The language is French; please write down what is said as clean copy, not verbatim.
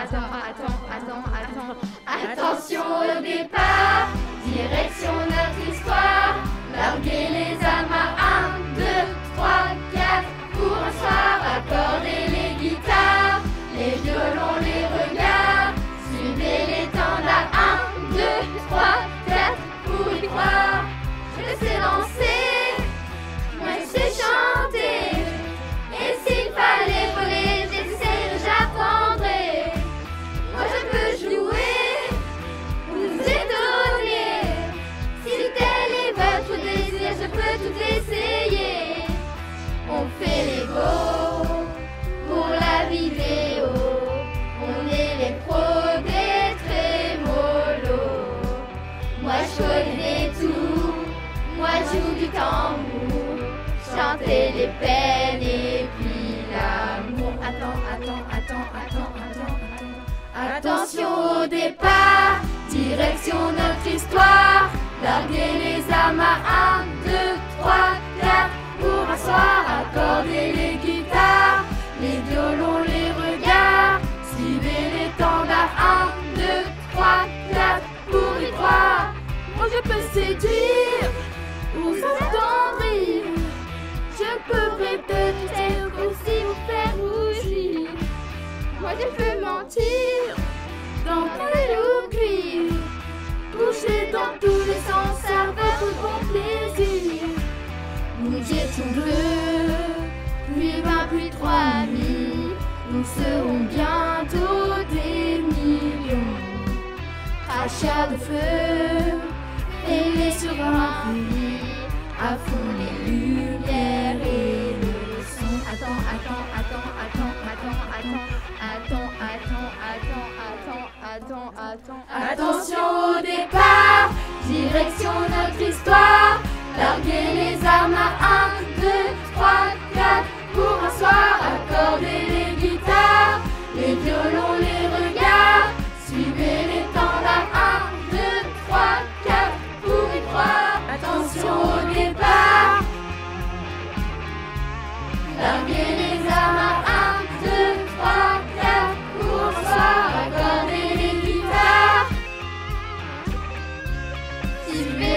Attention au départ, direction notre histoire. Larguez les amas, 1, 2, 3, 4. Pour un soir, accordez les guitares, les violons, les regards. Suivez l'étendard, 1, 2, 3, 4. Pour y croire, je sais danser, moi je sais chanter. Et s'il fallait voler, j'essaierai, j'apprendrai. Moi je peux jouer, vous étonner. Si tel est votre désir, je peux tout essayer. On fait les beaux pour la vidéo. On est les pros des trémolos. Moi je connais tout, moi je joue du tambour. Chanter les peines et puis l'amour. Attention au départ, direction notre histoire. Larguez les amas, 1, 2, 3, 4. Pour un soir, accordez les guitares, les violons, les regards. Suivez l'étendard, 1, 2, 3, 4. Pour y croire, moi je peux séduire ou s'attendrir. Je peux peut-être aussi vous faire rougir. Moi je peux mentir, dans ou cuire. Bouger dans tous les sens à votre bon plaisir. Nous étions 2, puis 20, puis 3000. Nous serons bientôt des millions. Crachat de feu, et les sur un fil. À fond les lumières et le son. Attention au départ, direction notre histoire. Larguez les amas, 1, 2, 3, 4. Pour un soir, accordez les guitares, les violons, les regards. Suivez l'étendard, 1, 2, 3, 4. Pour y croire, attention au départ. Larguez les amas, 1, 2, 3, 4. Pour un soir, accordez les guitares. Suivez